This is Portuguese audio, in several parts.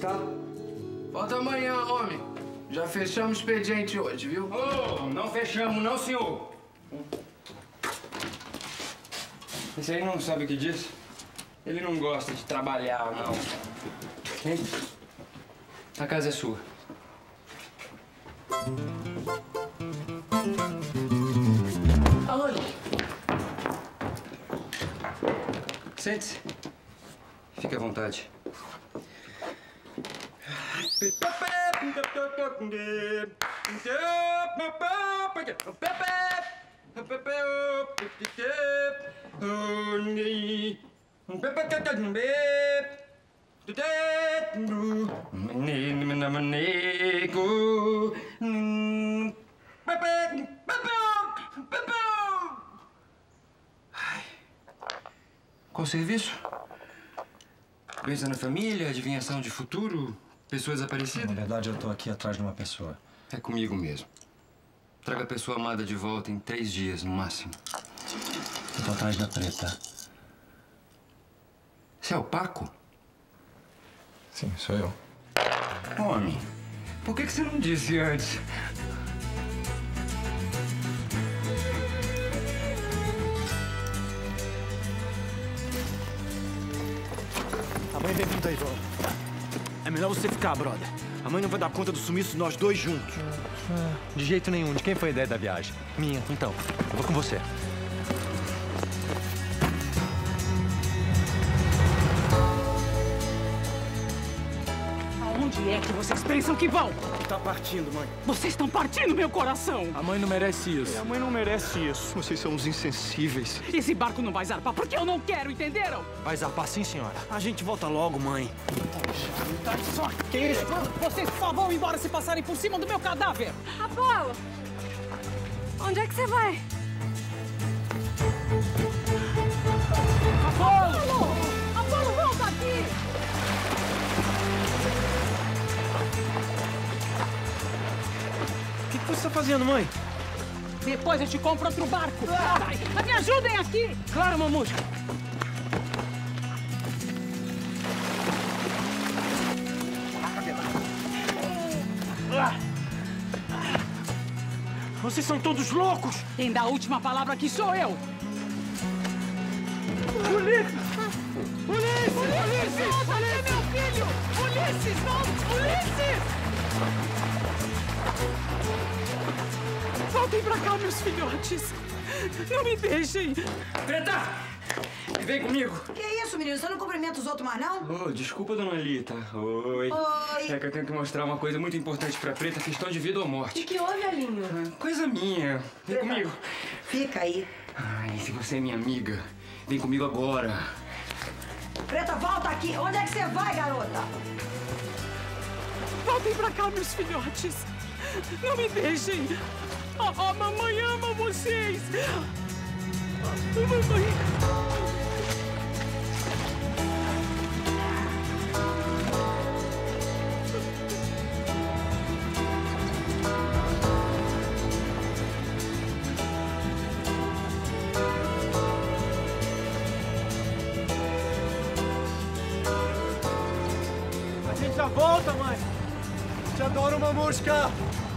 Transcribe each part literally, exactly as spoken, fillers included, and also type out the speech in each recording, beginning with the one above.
tá? Volta amanhã, homem. Já fechamos o expediente hoje, viu? Ô, oh, não fechamos não, senhor. Esse aí não sabe o que diz? Ele não gosta de trabalhar, não. Hein? A casa é sua. Aonde? Sente-se. Fique à vontade. Qual serviço? Doença na família, adivinhação de futuro, pessoas desaparecidas? Na verdade, eu tô aqui atrás de uma pessoa. É comigo mesmo. Traga a pessoa amada de volta em três dias, no máximo. Eu tô atrás da Preta. Você é o Paco? Sim, sou eu. Homem, por que que você não disse antes? A mãe vem vindo aí, João. É melhor você ficar, brother. A mãe não vai dar conta do sumiço nós dois juntos. De jeito nenhum. De quem foi a ideia da viagem? Minha. Então, eu vou com você. Aonde é que vocês pensam que vão? Tá partindo, mãe. Vocês estão partindo meu coração! A mãe não merece isso. A mãe não merece isso. Vocês são uns insensíveis. Esse barco não vai zarpar porque eu não quero, entenderam? Vai zarpar sim, senhora. A gente volta logo, mãe. Tá só que isso? Vocês só vão embora se passarem por cima do meu cadáver! Apolo! Onde é que você vai? Apolo! Apolo, volta aqui! O que, que você tá fazendo, mãe? Depois eu te compro outro barco! Vai, me ajudem aqui! Claro, mamusca. Vocês são todos loucos! Quem dá a última palavra aqui sou eu! Ulisses! Ulisses! Ulisses! Volta aqui, meu filho! Ulisses, volta! Ulisses! Voltem pra cá, meus filhotes! Não me deixem! Preta! Vem comigo! Que isso, menino? Você não cumprimenta os outros mais, não? Oh, desculpa, dona Lita. Oi. Oi. É que eu tenho que mostrar uma coisa muito importante pra Preta, questão de vida ou O morte. que, que houve, Alinho? Coisa minha. Vem Preta. comigo. Fica aí. Ai, se você é minha amiga, vem comigo agora. Preta, volta aqui. Onde é que você vai, garota? Voltem pra cá, meus filhotes! Não me deixem! A, a mamãe ama vocês! A mamãe... A gente já volta, mãe. Te adoro, mamusca.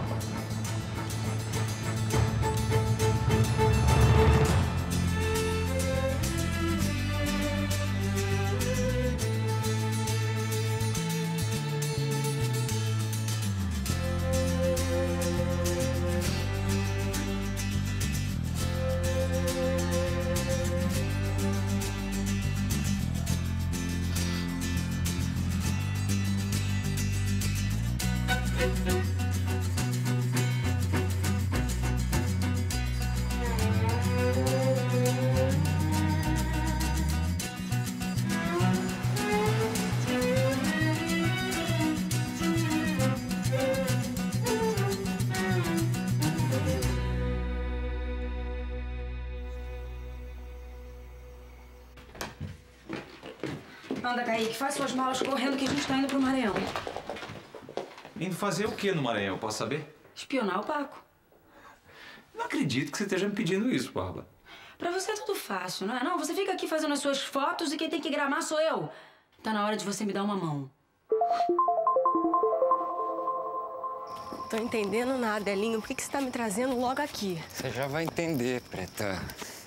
Anda, Kaique, faz suas malas correndo que a gente tá indo pro Maranhão. Indo fazer o que no Maranhão, posso saber? Espionar o Paco. Não acredito que você esteja me pedindo isso, Bárbara. Pra você é tudo fácil, não é? Não, você fica aqui fazendo as suas fotos e quem tem que gramar sou eu. Tá na hora de você me dar uma mão. Tô entendendo nada, Elinho. Por que, que você tá me trazendo logo aqui? Você já vai entender, Preta.